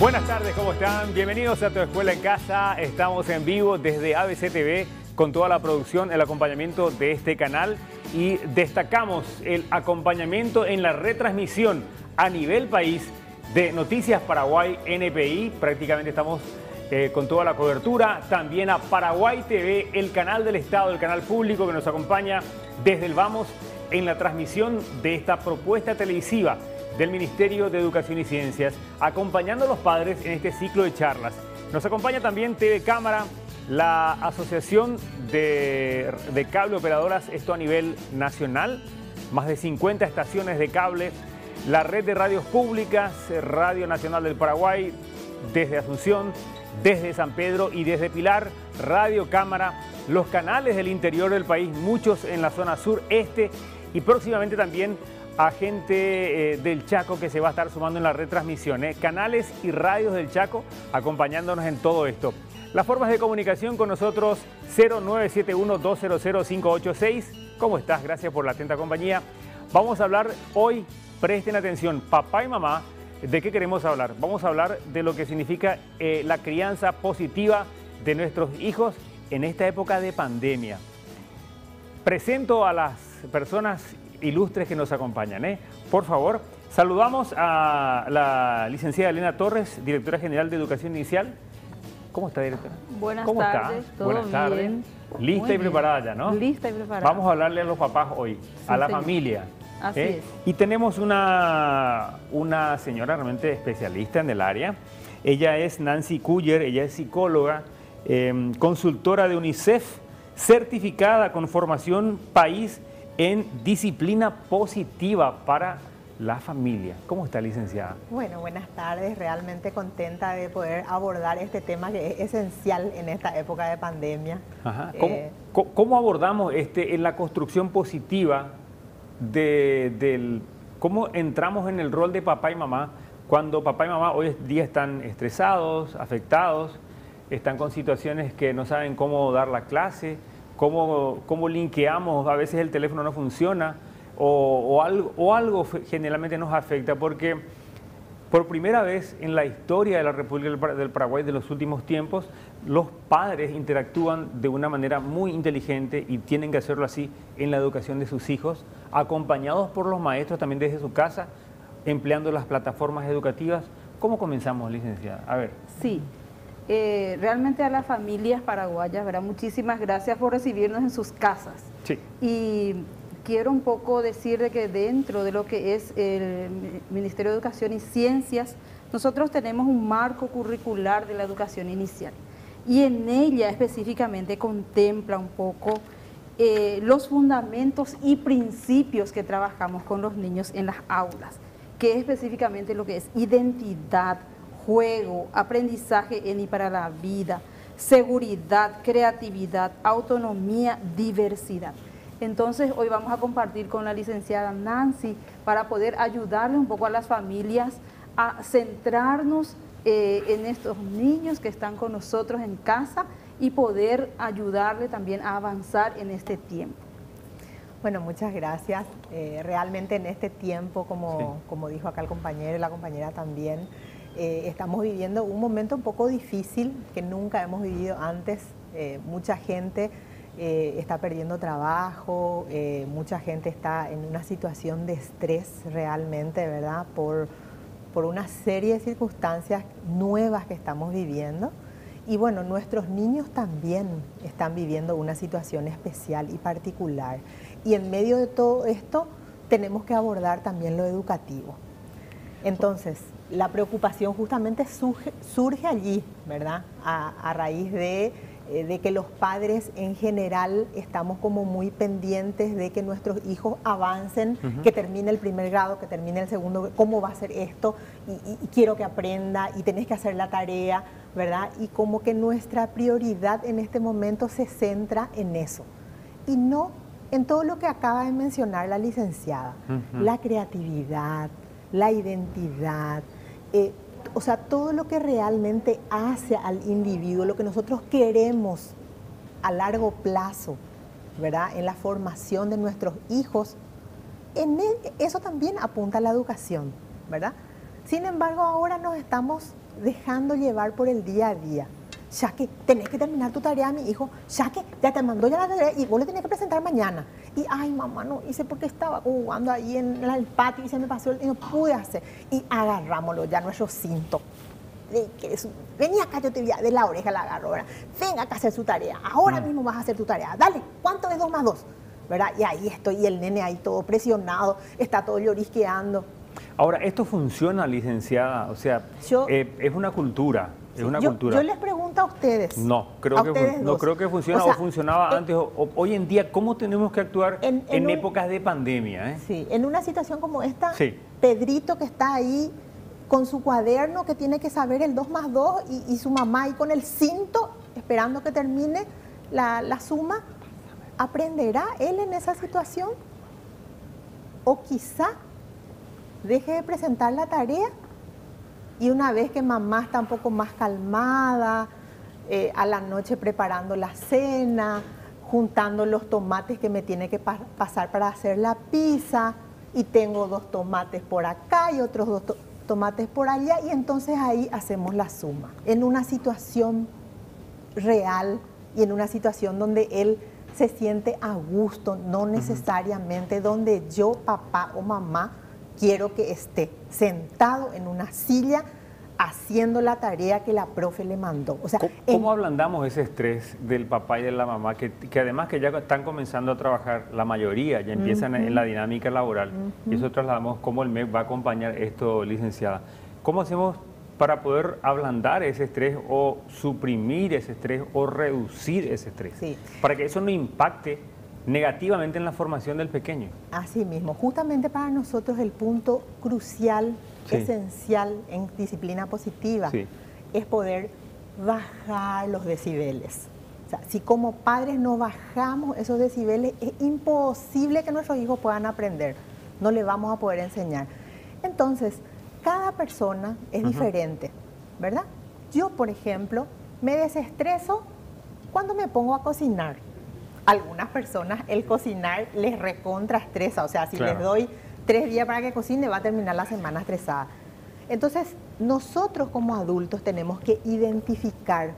Buenas tardes, ¿cómo están? Bienvenidos a Tu Escuela en Casa. Estamos en vivo desde ABC TV con toda la producción, el acompañamiento de este canal y destacamos el acompañamiento en la retransmisión a nivel país de Noticias Paraguay NPI. Prácticamente estamos con toda la cobertura. También a Paraguay TV, el canal del Estado, el canal público que nos acompaña desde el Vamos en la transmisión de esta propuesta televisiva del Ministerio de Educación y Ciencias, acompañando a los padres en este ciclo de charlas. Nos acompaña también TV Cámara, la Asociación de Cable Operadoras, esto a nivel nacional, más de 50 estaciones de cable, la red de radios públicas, Radio Nacional del Paraguay, desde Asunción, desde San Pedro y desde Pilar, Radio Cámara, los canales del interior del país, muchos en la zona sur, este y próximamente también a gente del Chaco que se va a estar sumando en la retransmisión, canales y radios del Chaco acompañándonos en todo esto. Las formas de comunicación con nosotros 0971-200-586. ¿Cómo estás? Gracias por la atenta compañía. Vamos a hablar hoy, presten atención, papá y mamá, ¿de qué queremos hablar? Vamos a hablar de lo que significa la crianza positiva de nuestros hijos en esta época de pandemia. Presento a las personas ilustres que nos acompañan. Por favor, saludamos a la licenciada Elena Torres, directora general de Educación Inicial. ¿Cómo está, directora? Buenas ¿Cómo tardes, está? todo Buenas tardes. bien. Lista Muy y preparada ya, ¿no? Lista y preparada. Vamos a hablarle a los papás hoy, a la señor. familia. Así es. Y tenemos una señora realmente especialista en el área. Ella es Nancy Cuyer, ella es psicóloga, consultora de UNICEF, certificada con formación país en disciplina positiva para la familia. ¿Cómo está, licenciada? Bueno, buenas tardes. Realmente contenta de poder abordar este tema que es esencial en esta época de pandemia. Ajá. ¿Cómo abordamos en la construcción positiva cómo entramos en el rol de papá y mamá cuando papá y mamá hoy en día están estresados, afectados, están con situaciones que no saben cómo dar la clase? ¿Cómo linkeamos? A veces el teléfono no funciona o algo generalmente nos afecta, porque por primera vez en la historia de la República del Paraguay de los últimos tiempos, los padres interactúan de una manera muy inteligente y tienen que hacerlo así en la educación de sus hijos, acompañados por los maestros también desde su casa, empleando las plataformas educativas. ¿Cómo comenzamos, licenciada? A ver. Sí. Realmente a las familias paraguayas, ¿verdad? Muchísimas gracias por recibirnos en sus casas. Sí. Y quiero un poco decir de que dentro de lo que es el Ministerio de Educación y Ciencias, nosotros tenemos un marco curricular de la educación inicial. Y en ella específicamente contempla un poco los fundamentos y principios que trabajamos con los niños en las aulas, que es específicamente lo que es identidad, juego, aprendizaje en y para la vida, seguridad, creatividad, autonomía, diversidad. Entonces hoy vamos a compartir con la licenciada Nancy para poder ayudarle un poco a las familias a centrarnos en estos niños que están con nosotros en casa y poder ayudarle también a avanzar en este tiempo. Bueno, muchas gracias. Realmente en este tiempo, como dijo acá el compañero y la compañera también, estamos viviendo un momento un poco difícil que nunca hemos vivido antes. Mucha gente está perdiendo trabajo, mucha gente está en una situación de estrés realmente, ¿verdad? Por una serie de circunstancias nuevas que estamos viviendo. Y bueno, nuestros niños también están viviendo una situación especial y particular. Y en medio de todo esto tenemos que abordar también lo educativo. Entonces, la preocupación justamente surge allí, ¿verdad? A raíz de que los padres en general estamos como muy pendientes de que nuestros hijos avancen, que termine el primer grado, que termine el segundo, cómo va a ser esto, y quiero que aprenda, y tenés que hacer la tarea, ¿verdad? Y como que nuestra prioridad en este momento se centra en eso, y no en todo lo que acaba de mencionar la licenciada, la creatividad, la identidad, o sea, todo lo que realmente hace al individuo, lo que nosotros queremos a largo plazo, ¿verdad? En la formación de nuestros hijos, eso también apunta a la educación, ¿verdad? Sin embargo, ahora nos estamos dejando llevar por el día a día. Ya que tenés que terminar tu tarea, mi hijo, ya que ya te mandó ya la tarea y vos le tenés que presentar mañana. Y, ay, mamá, no hice porque estaba jugando ahí en el patio y se me pasó y no pude hacer. Y agarrámoslo ya nuestro cinto. Vení acá, yo te voy a, de la oreja la agarro, ¿verdad? Venga acá a hacer su tarea, ahora mismo vas a hacer tu tarea. Dale, ¿cuánto es 2 más 2? ¿Verdad? Y ahí estoy, y el nene ahí todo presionado, está todo llorisqueando. Ahora, ¿esto funciona, licenciada? O sea, es una cultura. Es una cultura. Yo les pregunto a ustedes. No creo que funciona, o funcionaba antes. Hoy en día, ¿cómo tenemos que actuar en épocas de pandemia? Sí, en una situación como esta, sí. Pedrito que está ahí con su cuaderno, que tiene que saber el 2 más 2, y su mamá ahí con el cinto, esperando que termine la suma, ¿aprenderá él en esa situación? O quizá deje de presentar la tarea y una vez que mamá está un poco más calmada, a la noche preparando la cena, juntando los tomates que me tiene que pasar para hacer la pizza, y tengo 2 tomates por acá y otros 2 tomates por allá, y entonces ahí hacemos la suma. En una situación real y en una situación donde él se siente a gusto, no necesariamente donde yo, papá o mamá, quiero que esté sentado en una silla haciendo la tarea que la profe le mandó. O sea, ¿Cómo ablandamos ese estrés del papá y de la mamá, que además que ya están comenzando a trabajar, la mayoría ya empiezan en la dinámica laboral, y eso trasladamos cómo el MEC va a acompañar esto, licenciada? ¿Cómo hacemos para poder ablandar ese estrés, o suprimir ese estrés, o reducir ese estrés? Sí. Para que eso no impacte negativamente en la formación del pequeño. Así mismo, justamente para nosotros el punto crucial, esencial en disciplina positiva, es poder bajar los decibeles. O sea, si como padres no bajamos esos decibeles, es imposible que nuestros hijos puedan aprender. No le vamos a poder enseñar. Entonces, cada persona es diferente, ¿verdad? Yo, por ejemplo, me desestreso cuando me pongo a cocinar. Algunas personas el cocinar les recontraestresa, o sea, si les doy 3 días para que cocine, va a terminar la semana estresada. Entonces, nosotros como adultos tenemos que identificar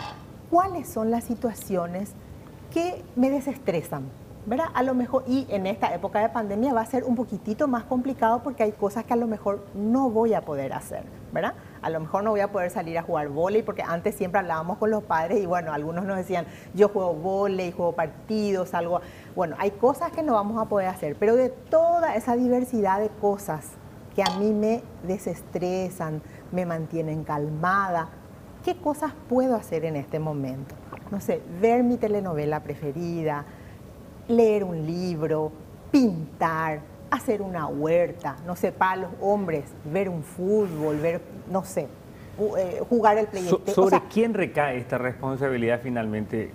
cuáles son las situaciones que me desestresan, ¿verdad? A lo mejor, y en esta época de pandemia va a ser un poquitito más complicado porque hay cosas que a lo mejor no voy a poder hacer, ¿verdad? A lo mejor no voy a poder salir a jugar vóley, porque antes siempre hablábamos con los padres y bueno, algunos nos decían, yo juego vóley, juego partidos, algo. Bueno, hay cosas que no vamos a poder hacer, pero de toda esa diversidad de cosas que a mí me desestresan, me mantienen calmada, ¿qué cosas puedo hacer en este momento? No sé, ver mi telenovela preferida, leer un libro, pintar, hacer una huerta, no sé, para los hombres, ver un fútbol, ver, no sé, jugar el PlayStation. ¿Sobre quién recae esta responsabilidad finalmente?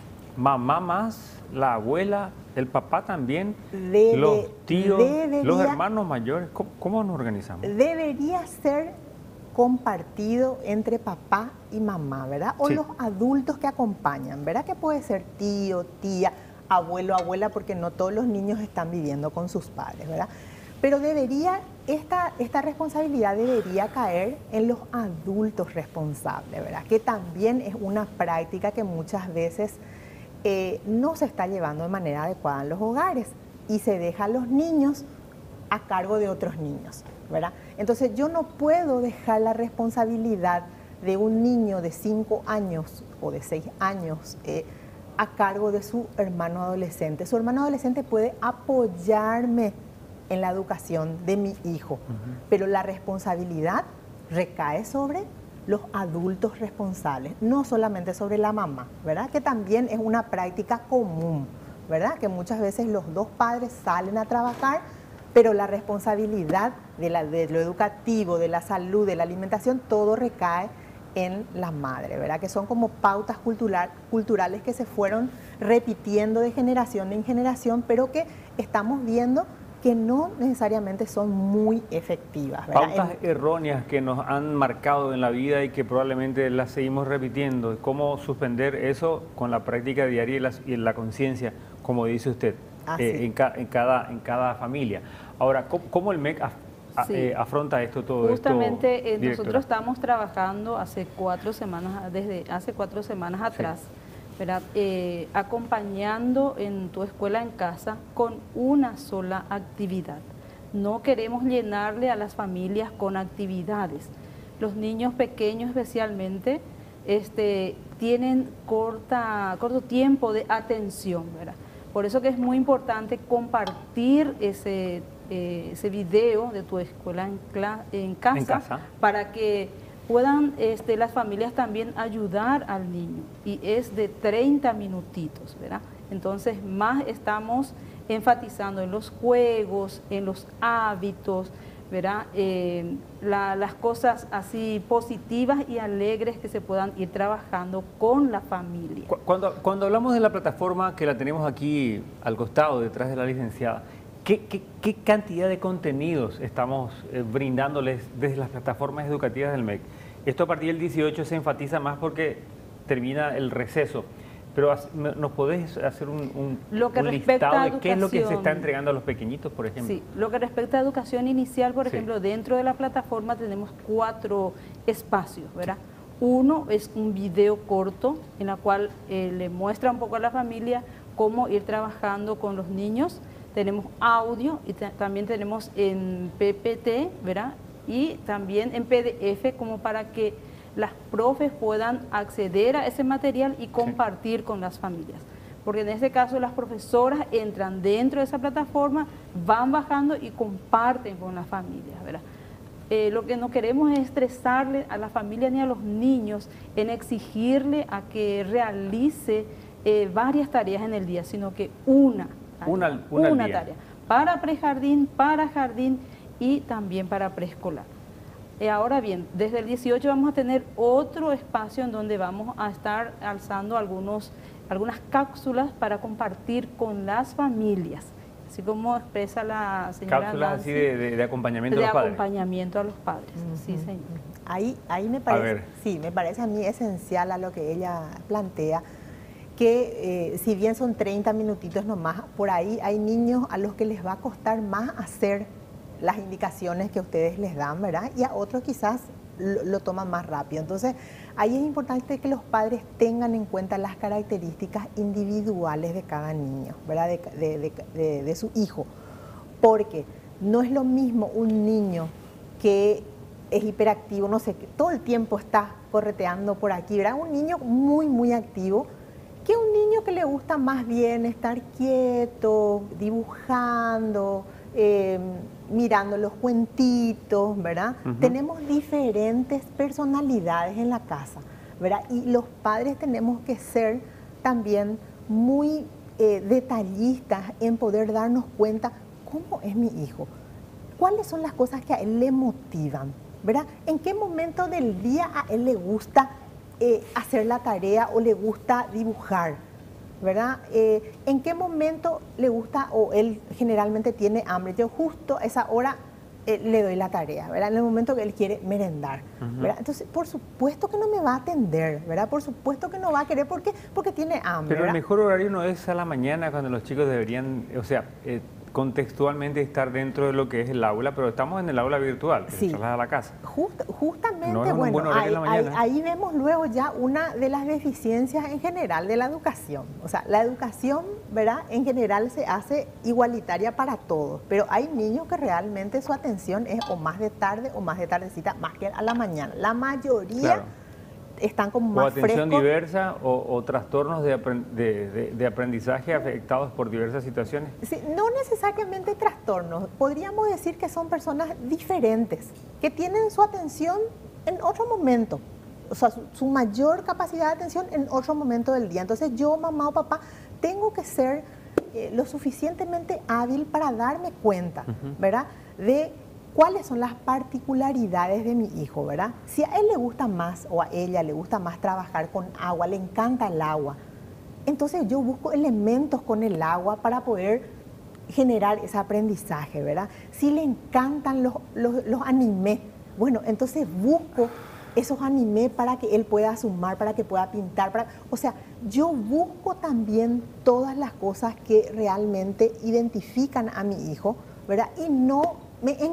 ¿Mamá más, la abuela, el papá también, los tíos, los hermanos mayores? ¿Cómo nos organizamos? Debería ser compartido entre papá y mamá, ¿verdad? O los adultos que acompañan, ¿verdad? Que puede ser tío, tía, abuelo, abuela, porque no todos los niños están viviendo con sus padres, ¿verdad? Pero esta responsabilidad debería caer en los adultos responsables, ¿verdad? Que también es una práctica que muchas veces no se está llevando de manera adecuada en los hogares y se deja a los niños a cargo de otros niños, ¿verdad? Entonces yo no puedo dejar la responsabilidad de un niño de 5 años o de 6 años a cargo de su hermano adolescente. Su hermano adolescente puede apoyarme en la educación de mi hijo, pero la responsabilidad recae sobre los adultos responsables, no solamente sobre la mamá, ¿verdad? Que también es una práctica común, ¿verdad? Que muchas veces los 2 padres salen a trabajar, pero la responsabilidad de lo educativo, de la salud, de la alimentación, todo recae en la madre, ¿verdad? Que son como pautas culturales que se fueron repitiendo de generación en generación, pero que estamos viendo que no necesariamente son muy efectivas, ¿verdad? Pautas erróneas que nos han marcado en la vida y que probablemente las seguimos repitiendo. ¿Cómo suspender eso con la práctica diaria y la conciencia, como dice usted, en cada familia? Ahora, ¿cómo el MEC afronta esto todo Justamente esto, nosotros estamos trabajando desde hace 4 semanas atrás, ¿verdad? Acompañando en tu escuela en casa con una sola actividad. No queremos llenarle a las familias con actividades. Los niños pequeños especialmente tienen corto tiempo de atención, ¿verdad? Por eso que es muy importante compartir ese video de tu escuela en casa para que puedan las familias también ayudar al niño. Y es de 30 minutitos, ¿verdad? Entonces más estamos enfatizando en los juegos, en los hábitos, ¿verdad? Las cosas así positivas y alegres que se puedan ir trabajando con la familia. Cuando hablamos de la plataforma que la tenemos aquí al costado, detrás de la licenciada, ¿qué cantidad de contenidos estamos brindándoles desde las plataformas educativas del MEC? Esto a partir del 18 se enfatiza más porque termina el receso. Pero ¿nos podés hacer un listado de qué es lo que se está entregando a los pequeñitos, por ejemplo? Sí, lo que respecta a educación inicial, por ejemplo, dentro de la plataforma tenemos 4 espacios, ¿verdad? Uno es un video corto en la cual le muestra un poco a la familia cómo ir trabajando con los niños. Tenemos audio y también tenemos en PPT, ¿verdad? Y también en PDF como para que las profes puedan acceder a ese material y compartir con las familias. Porque en este caso las profesoras entran dentro de esa plataforma, van bajando y comparten con las familias, ¿verdad? Lo que no queremos es estresarle a la familia ni a los niños en exigirle a que realice varias tareas en el día, sino que una tarea para prejardín, para jardín y también para preescolar. Ahora bien, desde el 18 vamos a tener otro espacio en donde vamos a estar alzando algunas cápsulas para compartir con las familias, así como expresa la señora cápsulas Nancy, así de acompañamiento a los padres. De acompañamiento a los padres, sí señor. Ahí me parece, me parece a mí esencial a lo que ella plantea, que si bien son 30 minutitos nomás, por ahí hay niños a los que les va a costar más hacer las indicaciones que ustedes les dan, ¿verdad? Y a otros quizás lo toman más rápido. Entonces, ahí es importante que los padres tengan en cuenta las características individuales de cada niño, ¿verdad? De su hijo. Porque no es lo mismo un niño que es hiperactivo, no sé, que todo el tiempo está correteando por aquí, ¿verdad? Un niño muy, muy activo, que un niño que le gusta más bien estar quieto, dibujando, mirando los cuentitos, ¿verdad? Tenemos diferentes personalidades en la casa, ¿verdad? Y los padres tenemos que ser también muy detallistas en poder darnos cuenta cómo es mi hijo, cuáles son las cosas que a él le motivan, ¿verdad? En qué momento del día a él le gusta hacer la tarea o le gusta dibujar, ¿verdad? ¿En qué momento le gusta o él generalmente tiene hambre? Yo justo a esa hora le doy la tarea, ¿verdad? En el momento que él quiere merendar, ¿verdad? Entonces, por supuesto que no me va a atender, ¿verdad? Por supuesto que no va a querer porque tiene hambre. Pero ¿verdad? El mejor horario no es a la mañana cuando los chicos deberían, o sea, contextualmente estar dentro de lo que es el aula, pero estamos en el aula virtual, que se traslada a la casa. Justamente, no es un buen horario en la mañana. Ahí vemos luego ya una de las deficiencias en general de la educación. O sea, la educación, ¿verdad? En general se hace igualitaria para todos, pero hay niños que realmente su atención es o más de tarde o más de tardecita, más que a la mañana. La mayoría están como más frescos. O atención diversa o trastornos de aprendizaje afectados por diversas situaciones. Sí, no necesariamente trastornos, podríamos decir que son personas diferentes, que tienen su atención en otro momento, o sea, su mayor capacidad de atención en otro momento del día. Entonces yo, mamá o papá, tengo que ser lo suficientemente hábil para darme cuenta, ¿verdad?, de cuáles son las particularidades de mi hijo, ¿verdad? Si a él le gusta más o a ella le gusta más trabajar con agua, le encanta el agua, entonces yo busco elementos con el agua para poder generar ese aprendizaje, ¿verdad? Si le encantan los animes, bueno, entonces busco esos animes para que él pueda sumar, para que pueda pintar, o sea, yo busco también todas las cosas que realmente identifican a mi hijo, ¿verdad? Y no me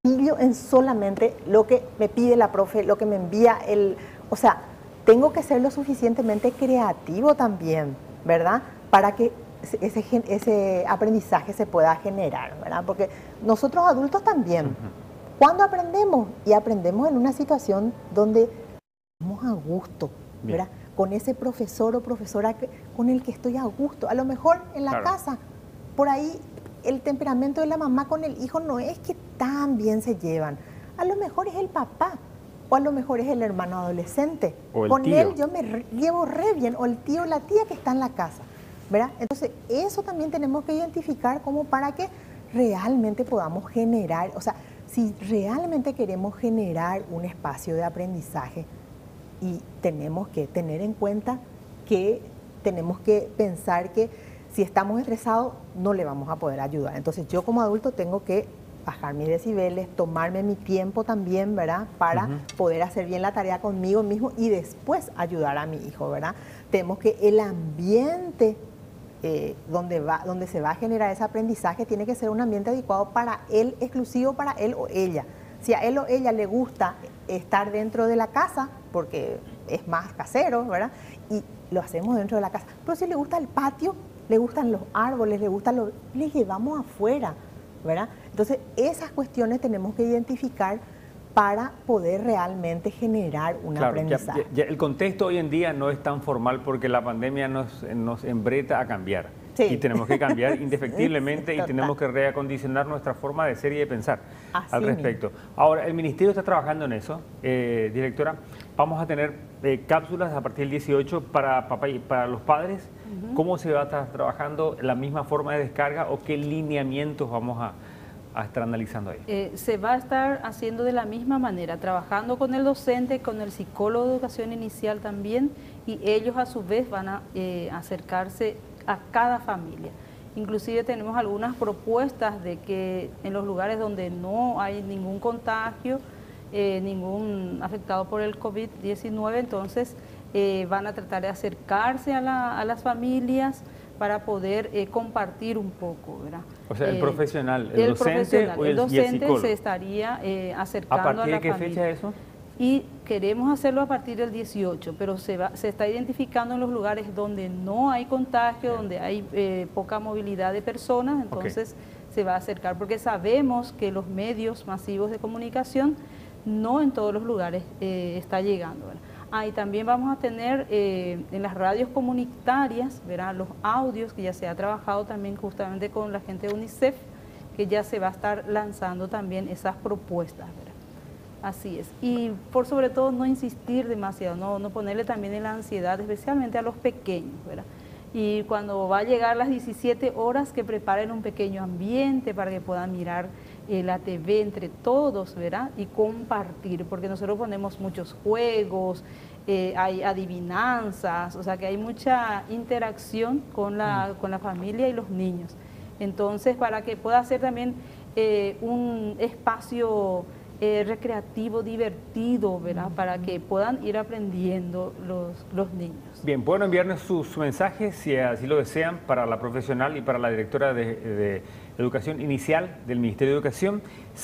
pillo en solamente lo que me pide la profe, lo que me envía el... O sea, tengo que ser lo suficientemente creativo también, ¿verdad? Para que ese aprendizaje se pueda generar, ¿verdad? Porque nosotros adultos también, cuando aprendemos, y aprendemos en una situación donde estamos a gusto, ¿verdad? Con ese profesor o profesora con el que estoy a gusto. A lo mejor en la casa, por ahí el temperamento de la mamá con el hijo no es que tan bien se llevan. A lo mejor es el papá, o a lo mejor es el hermano adolescente. Con él yo me llevo re bien, o el tío o la tía que está en la casa, ¿verdad? Entonces, eso también tenemos que identificar como para que realmente podamos generar, o sea, si realmente queremos generar un espacio de aprendizaje, y tenemos que tener en cuenta que tenemos que pensar que si estamos estresados no le vamos a poder ayudar. Entonces yo como adulto tengo que bajar mis decibeles, tomarme mi tiempo también, ¿verdad? Para poder hacer bien la tarea conmigo mismo y después ayudar a mi hijo, ¿verdad? Tenemos que el ambiente donde se va a generar ese aprendizaje tiene que ser un ambiente adecuado para él, exclusivo para él o ella. Si a él o ella le gusta estar dentro de la casa, porque es más casero, ¿verdad? Y lo hacemos dentro de la casa. Pero si le gusta el patio, le gustan los árboles, le llevamos afuera, ¿verdad? Entonces, esas cuestiones tenemos que identificar para poder realmente generar un aprendizaje. Ya el contexto hoy en día no es tan formal porque la pandemia nos embreta a cambiar. Sí. Y tenemos que cambiar indefectiblemente y tenemos que reacondicionar nuestra forma de ser y de pensar al respecto. Ahora, el Ministerio está trabajando en eso, directora. Vamos a tener cápsulas a partir del 18 para papá y para los padres. ¿Cómo se va a estar trabajando? ¿La misma forma de descarga o qué lineamientos vamos a estar analizando ahí? Se va a estar haciendo de la misma manera, trabajando con el docente, con el psicólogo de educación inicial también, y ellos a su vez van a acercarse a cada familia. Inclusive tenemos algunas propuestas de que en los lugares donde no hay ningún contagio, ningún afectado por el COVID-19, entonces van a tratar de acercarse a las familias para poder compartir un poco, ¿verdad? O sea, el profesional, el docente o el psicólogo. Se estaría acercando a la familia. ¿A partir de qué fecha eso? Y queremos hacerlo a partir del 18, pero se está identificando en los lugares donde no hay contagio, donde hay poca movilidad de personas, entonces se va a acercar, porque sabemos que los medios masivos de comunicación no en todos los lugares está llegando, ¿verdad? Y también vamos a tener en las radios comunitarias, ¿verdad?, los audios que ya se ha trabajado también justamente con la gente de UNICEF, que ya se va a estar lanzando también esas propuestas, ¿verdad? Así es. Y por sobre todo no insistir demasiado, no ponerle también en la ansiedad, especialmente a los pequeños, ¿verdad? Y cuando va a llegar las 17 horas, que preparen un pequeño ambiente para que puedan mirar la TV entre todos, ¿verdad? Y compartir, porque nosotros ponemos muchos juegos, hay adivinanzas, o sea que hay mucha interacción con la familia y los niños. Entonces, para que pueda ser también un espacio recreativo, divertido, ¿verdad? Para que puedan ir aprendiendo los niños. Bien, pueden enviarnos sus mensajes, si así lo desean, para la profesional y para la directora de Educación Inicial del Ministerio de Educación,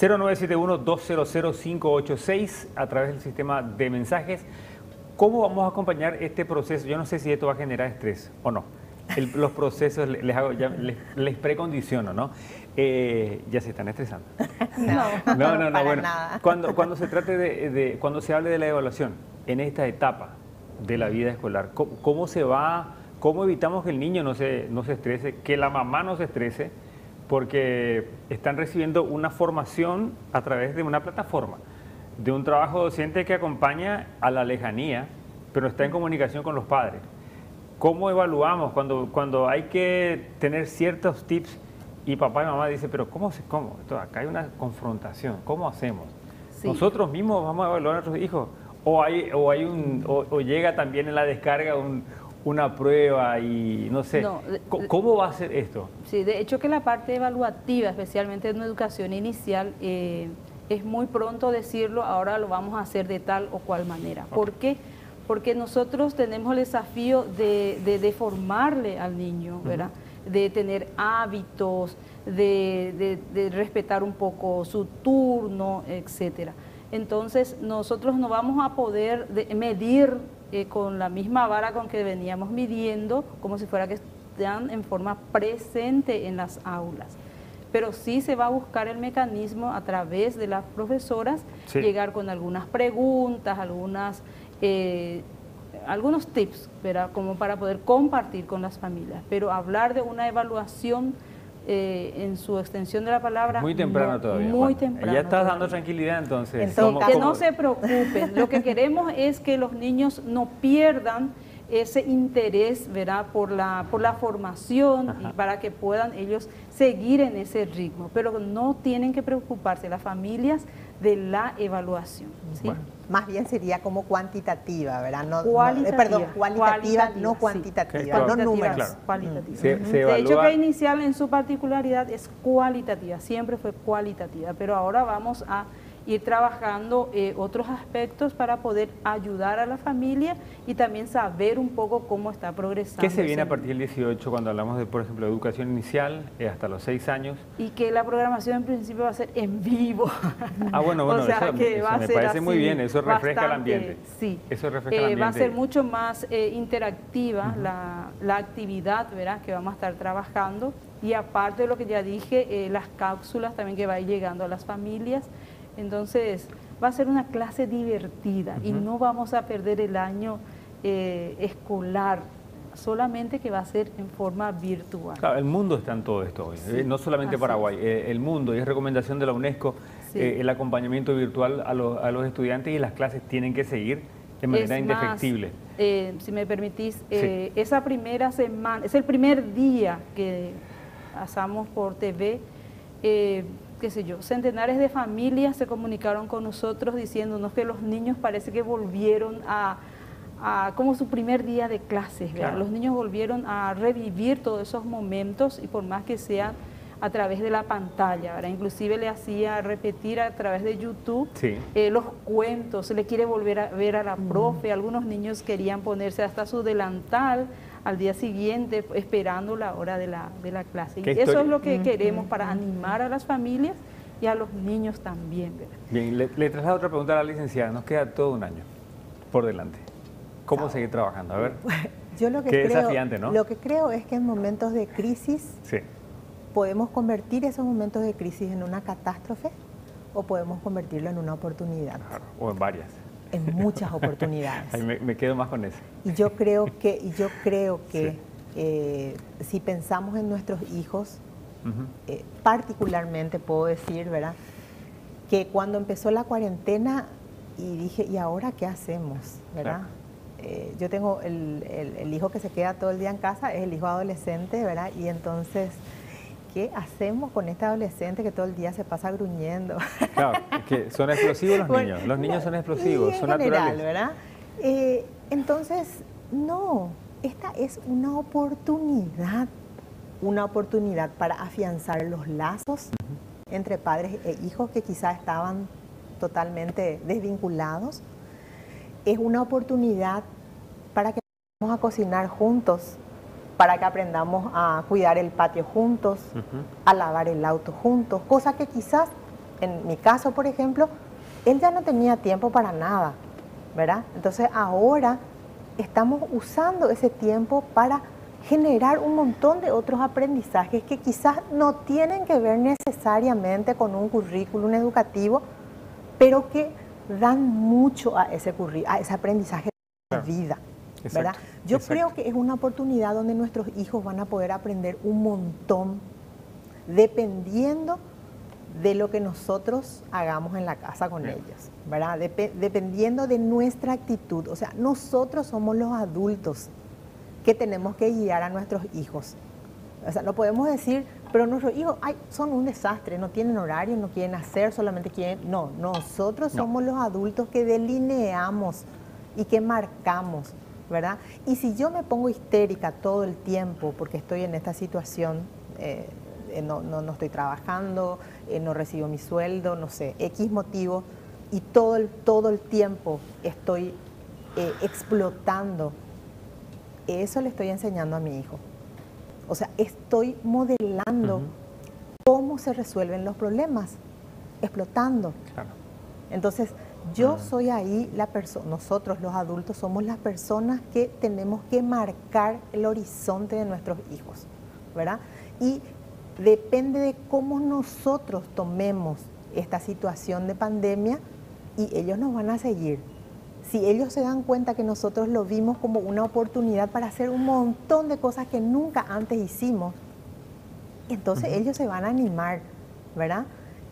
0971-200-586, a través del sistema de mensajes. ¿Cómo vamos a acompañar este proceso? Yo no sé si esto va a generar estrés o no. Los procesos les precondiciono, ¿no? Ya se están estresando. No, bueno. Nada. Cuando se trate cuando se hable de la evaluación en esta etapa de la vida escolar, ¿cómo evitamos que el niño no se estrese, que la mamá no se estrese, porque están recibiendo una formación a través de una plataforma, de un trabajo docente que acompaña a la lejanía, pero está en comunicación con los padres? ¿Cómo evaluamos cuando hay que tener ciertos tips y papá y mamá dicen, pero ¿cómo? Acá hay una confrontación, ¿cómo hacemos? Sí. ¿Nosotros mismos vamos a evaluar a nuestros hijos? ¿O llega también en la descarga una prueba y no sé? No, ¿cómo va a ser esto? Sí, de hecho que la parte evaluativa, especialmente en educación inicial, es muy pronto decirlo, ahora lo vamos a hacer de tal o cual manera. Okay. ¿Por qué? Porque nosotros tenemos el desafío de formarle al niño, ¿verdad? de tener hábitos, de respetar un poco su turno, etcétera. Entonces nosotros no vamos a poder medir con la misma vara con que veníamos midiendo, como si fuera que estén en forma presente en las aulas. Pero sí se va a buscar el mecanismo a través de las profesoras, sí, llegar con algunas preguntas, algunos tips, ¿verdad?, como para poder compartir con las familias. Pero hablar de una evaluación en su extensión de la palabra, muy temprano todavía. Muy temprano. Ya estás dando tranquilidad entonces. Que no se preocupen, lo que queremos es que los niños no pierdan ese interés, ¿verdad?, por la formación. Ajá. Y para que puedan ellos seguir en ese ritmo, pero no tienen que preocuparse las familias de la evaluación, ¿sí? Bueno, más bien sería como cuantitativa, ¿verdad? No, cualitativa, no cuantitativa, sí, no números. Claro. Cualitativa. De hecho, que inicial en su particularidad es cualitativa, siempre fue cualitativa, pero ahora vamos a ir trabajando otros aspectos para poder ayudar a la familia y también saber un poco cómo está progresando. ¿Qué se viene a partir del 18 cuando hablamos de, por ejemplo, educación inicial hasta los 6 años? Y que la programación en principio va a ser en vivo. Ah, bueno, o sea, eso que va me a ser parece muy bien, eso refresca bastante, el ambiente. Sí, eso refresca el ambiente. Va a ser mucho más interactiva la actividad, ¿verdad?, que vamos a estar trabajando, y aparte de lo que ya dije, las cápsulas también que va a ir llegando a las familias. Entonces va a ser una clase divertida y no vamos a perder el año escolar, solamente que va a ser en forma virtual. Claro, el mundo está en todo esto hoy, sí, no solamente Paraguay, el mundo, y es recomendación de la UNESCO, sí, el acompañamiento virtual a los estudiantes, y las clases tienen que seguir de manera indefectible. Si me permitís, sí, esa primera semana, es el primer día que pasamos por TV, qué sé yo, centenares de familias se comunicaron con nosotros diciéndonos que los niños parece que volvieron a como su primer día de clases, ¿verdad? Claro. Los niños volvieron a revivir todos esos momentos, y por más que sea a través de la pantalla, ¿verdad? Inclusive le hacía repetir a través de YouTube, sí, los cuentos, se le quiere volver a ver a la profe, algunos niños querían ponerse hasta su delantal al día siguiente esperando la hora de la clase. Y eso es lo que queremos para animar a las familias y a los niños también, ¿verdad? Bien, le traslado otra pregunta a la licenciada. Nos queda todo un año por delante. ¿Cómo seguir trabajando? A ver, yo lo que qué creo, desafiante, ¿no? Lo que creo es que en momentos de crisis, sí, podemos convertir esos momentos de crisis en una catástrofe, o podemos convertirlo en una oportunidad. Claro, o en varias. En muchas oportunidades. Ahí me quedo más con eso. Y yo creo que sí, si pensamos en nuestros hijos, particularmente puedo decir, ¿verdad?, que cuando empezó la cuarentena y dije, ¿y ahora qué hacemos? ¿Verdad? Claro. Yo tengo el hijo que se queda todo el día en casa, es el hijo adolescente, ¿verdad? Y entonces, ¿qué hacemos con este adolescente que todo el día se pasa gruñendo? Claro, que son explosivos los niños son explosivos, son naturales, ¿verdad? Entonces, no, esta es una oportunidad para afianzar los lazos entre padres e hijos que quizás estaban totalmente desvinculados. Es una oportunidad para que aprendamos a cocinar juntos, para que aprendamos a cuidar el patio juntos, a lavar el auto juntos, cosas que quizás, en mi caso, por ejemplo, él ya no tenía tiempo para nada, ¿verdad? Entonces ahora estamos usando ese tiempo para generar un montón de otros aprendizajes que quizás no tienen que ver necesariamente con un currículum educativo, pero que dan mucho a ese aprendizaje de vida, ¿verdad? Yo creo que es una oportunidad donde nuestros hijos van a poder aprender un montón, dependiendo de lo que nosotros hagamos en la casa con ellos, ¿verdad? Dependiendo de nuestra actitud. O sea, nosotros somos los adultos que tenemos que guiar a nuestros hijos. O sea, no podemos decir, pero nuestros hijos son un desastre, no tienen horario, no quieren hacer, solamente quieren... No, nosotros somos los adultos que delineamos y que marcamos, ¿verdad? Y si yo me pongo histérica todo el tiempo porque estoy en esta situación, no estoy trabajando, no recibo mi sueldo, no sé, X motivo, y todo el tiempo estoy explotando, eso le estoy enseñando a mi hijo. O sea, estoy modelando cómo se resuelven los problemas, explotando. Claro. Entonces, yo soy ahí la persona, nosotros los adultos somos las personas que tenemos que marcar el horizonte de nuestros hijos, ¿verdad? Y depende de cómo nosotros tomemos esta situación de pandemia y ellos nos van a seguir. Si ellos se dan cuenta que nosotros lo vimos como una oportunidad para hacer un montón de cosas que nunca antes hicimos, entonces ellos se van a animar, ¿verdad?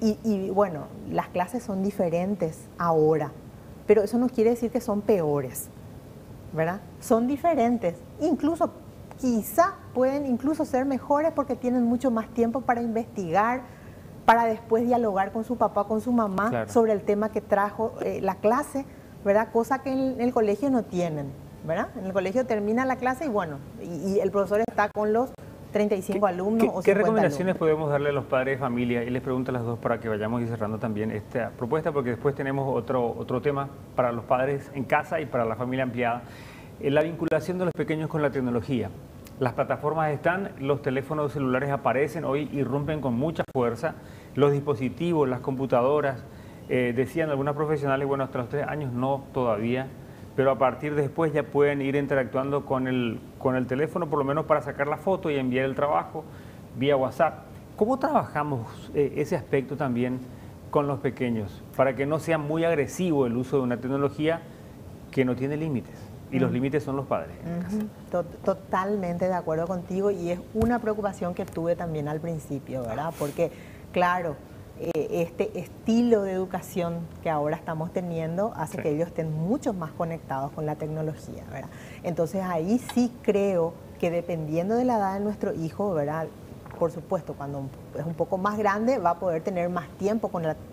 Y bueno, las clases son diferentes ahora, pero eso no quiere decir que son peores, ¿verdad? Son diferentes, incluso quizá pueden incluso ser mejores porque tienen mucho más tiempo para investigar, para después dialogar con su papá, con su mamá sobre el tema que trajo la clase, ¿verdad? Cosa que en el colegio no tienen, ¿verdad? En el colegio termina la clase y bueno, y el profesor está con los 35 alumnos o 50 ¿Qué recomendaciones alumnos podemos darle a los padres de familia? Y les pregunto a las dos para que vayamos y cerrando también esta propuesta, porque después tenemos otro tema para los padres en casa y para la familia ampliada. La vinculación de los pequeños con la tecnología. Las plataformas están, los teléfonos celulares aparecen, hoy irrumpen con mucha fuerza, los dispositivos, las computadoras, decían algunos profesionales, bueno, hasta los 3 años no todavía, pero a partir de después ya pueden ir interactuando con el teléfono, por lo menos para sacar la foto y enviar el trabajo vía WhatsApp. ¿Cómo trabajamos ese aspecto también con los pequeños para que no sea muy agresivo el uso de una tecnología que no tiene límites? Y los límites son los padres en casa. Totalmente de acuerdo contigo y es una preocupación que tuve también al principio, ¿verdad? Porque, claro, este estilo de educación que ahora estamos teniendo hace que ellos estén mucho más conectados con la tecnología, ¿verdad? Entonces ahí sí creo que dependiendo de la edad de nuestro hijo, ¿verdad? Por supuesto, cuando es un poco más grande va a poder tener más tiempo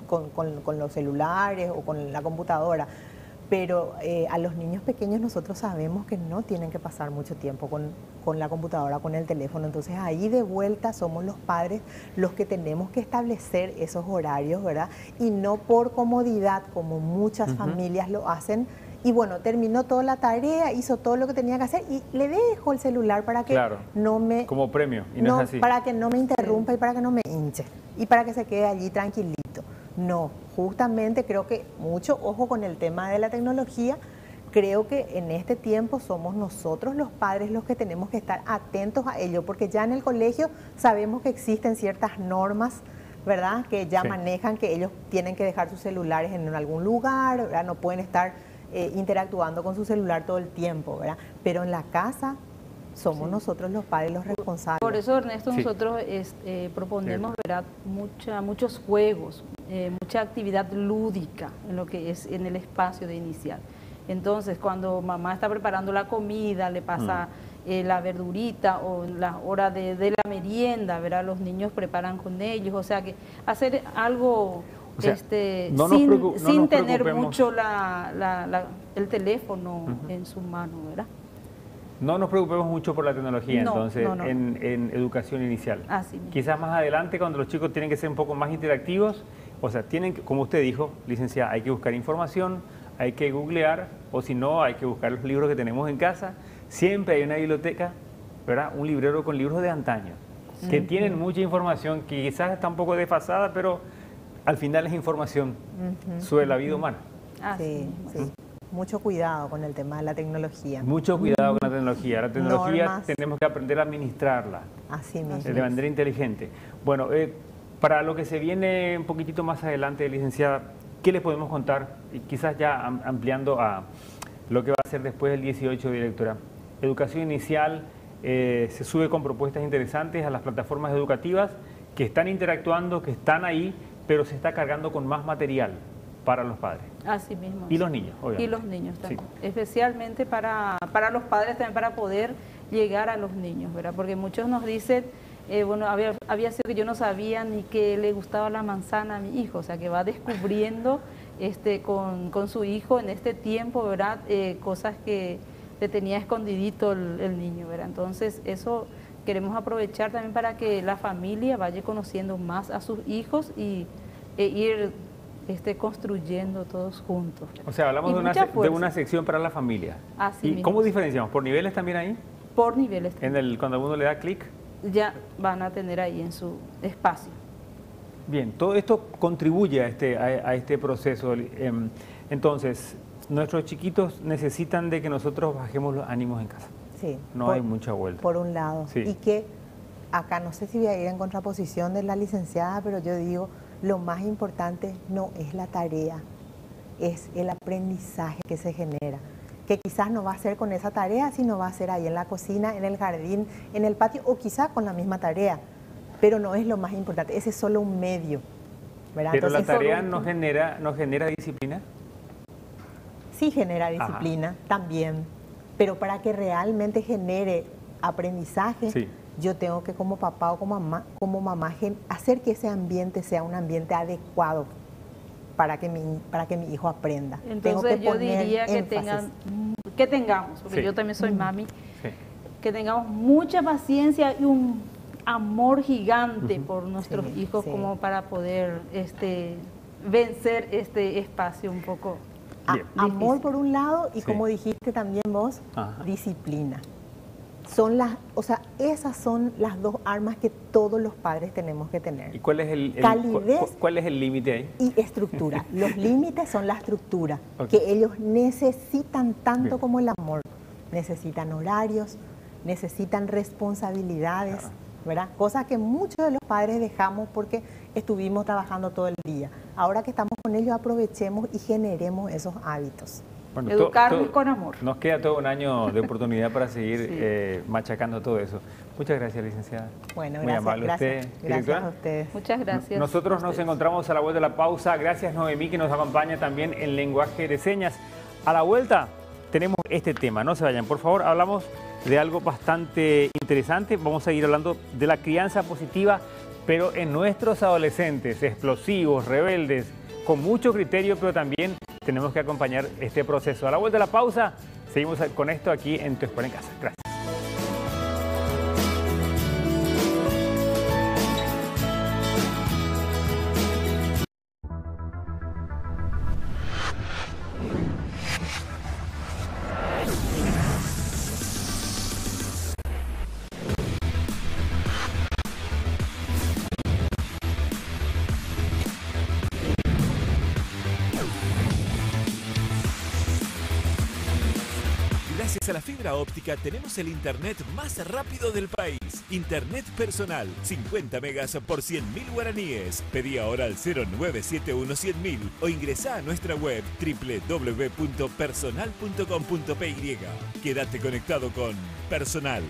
con los celulares o con la computadora. Pero a los niños pequeños nosotros sabemos que no tienen que pasar mucho tiempo con la computadora, con el teléfono. Entonces ahí de vuelta somos los padres los que tenemos que establecer esos horarios, ¿verdad? Y no por comodidad, como muchas familias lo hacen. Y bueno, terminó toda la tarea, hizo todo lo que tenía que hacer y le dejo el celular para que no me... Como premio, y no es así. Para que no me interrumpa y para que no me hinche. Y para que se quede allí tranquilito. No, justamente creo que mucho ojo con el tema de la tecnología. Creo que en este tiempo somos nosotros los padres los que tenemos que estar atentos a ello, porque ya en el colegio sabemos que existen ciertas normas, ¿verdad? Que ya manejan que ellos tienen que dejar sus celulares en algún lugar, ¿verdad? No pueden estar interactuando con su celular todo el tiempo, ¿verdad? Pero en la casa somos nosotros los padres los responsables. Por eso, Ernesto, nosotros proponemos, ¿verdad? Muchos juegos, mucha actividad lúdica en lo que es en el espacio de inicial. Entonces, cuando mamá está preparando la comida, le pasa la verdurita o la hora de la merienda, ¿verdad? Los niños preparan con ellos, o sea que hacer algo sin tener mucho el teléfono en su mano, ¿verdad? No nos preocupemos mucho por la tecnología, entonces, en educación inicial. Quizás más adelante, cuando los chicos tienen que ser un poco más interactivos, o sea, tienen que, como usted dijo, licenciada, hay que buscar información, hay que googlear, o si no, hay que buscar los libros que tenemos en casa. Siempre hay una biblioteca, ¿verdad? Un librero con libros de antaño, que tienen mucha información, que quizás está un poco desfasada, pero al final es información sobre la vida humana. Sí. Mucho cuidado con el tema de la tecnología. Mucho cuidado con la tecnología. La tecnología tenemos que aprender a administrarla. Así mismo. De manera inteligente. Bueno, para lo que se viene un poquitito más adelante, licenciada, ¿qué les podemos contar? Y quizás ya ampliando a lo que va a ser después del 18, directora. Educación inicial se sube con propuestas interesantes a las plataformas educativas que están interactuando, que están ahí, pero se está cargando con más material para los padres. Así mismo. Y los niños, obviamente. Y los niños también. Especialmente para los padres también, para poder llegar a los niños, ¿verdad? Porque muchos nos dicen, bueno, había sido que yo no sabía ni que le gustaba la manzana a mi hijo, o sea, que va descubriendo con su hijo en este tiempo, ¿verdad? Cosas que le tenía escondidito el niño, ¿verdad? Entonces, eso queremos aprovechar también para que la familia vaya conociendo más a sus hijos y ir construyendo todos juntos. O sea, hablamos de una sección para la familia. Así ¿Y mismo. cómo diferenciamos? ¿Por niveles también ahí? Por niveles también. Cuando uno le da clic. ya van a tener ahí en su espacio. Bien, todo esto contribuye a este proceso. Entonces, nuestros chiquitos necesitan de que nosotros bajemos los ánimos en casa. Sí. No hay mucha vuelta. Por un lado. Sí. Y que acá no sé si voy a ir en contraposición de la licenciada, pero yo digo, lo más importante no es la tarea, es el aprendizaje que se genera. Que quizás no va a ser con esa tarea, sino va a ser ahí en la cocina, en el jardín, en el patio, o quizás con la misma tarea. Pero no es lo más importante, ese es solo un medio, ¿verdad? Pero entonces, la tarea no genera disciplina. Sí genera disciplina, también, pero para que realmente genere aprendizaje, Sí. yo tengo que como papá o como mamá hacer que ese ambiente sea un ambiente adecuado para que mi hijo aprenda. Tengo Entonces que yo poner diría que, énfasis. que tengamos, porque Sí. yo también soy mami, Sí. que tengamos mucha paciencia y un amor gigante por nuestros Sí, hijos, sí. como para poder vencer este espacio un poco Bien. Amor difícil. por un lado y Sí. como dijiste también vos, Ajá. disciplina. Esas son las dos armas que todos los padres tenemos que tener. ¿Y cuál es Calidez cuál es el límite ahí? y estructura. Los límites son la estructura, Ok. que ellos necesitan tanto Bien. como el amor. Necesitan horarios, necesitan responsabilidades, Claro. ¿verdad? Cosas que muchos de los padres dejamos porque estuvimos trabajando todo el día. Ahora que estamos con ellos, aprovechemos y generemos esos hábitos. Bueno, Educarnos con amor. Nos queda todo un año de oportunidad para seguir Sí. machacando todo eso. Muchas gracias, licenciada. Bueno, Muy gracias, amable gracias, usted, gracias directora. a ustedes. Muchas gracias. Nosotros a nos ustedes. encontramos a la vuelta de la pausa. Gracias, Noemí, que nos acompaña también en lenguaje de señas. A la vuelta tenemos este tema. No se vayan, por favor. Hablamos de algo bastante interesante. Vamos a ir hablando de la crianza positiva, pero en nuestros adolescentes, explosivos, rebeldes, con mucho criterio, pero también tenemos que acompañar este proceso. A la vuelta de la pausa, seguimos con esto aquí en Tu Escuela en Casa. Gracias. Gracias a la fibra óptica tenemos el internet más rápido del país. Internet personal, 50 megas por 100.000 guaraníes. Pedí ahora al 0971-100.000 o ingresá a nuestra web www.personal.com.py. Quédate conectado con Personal.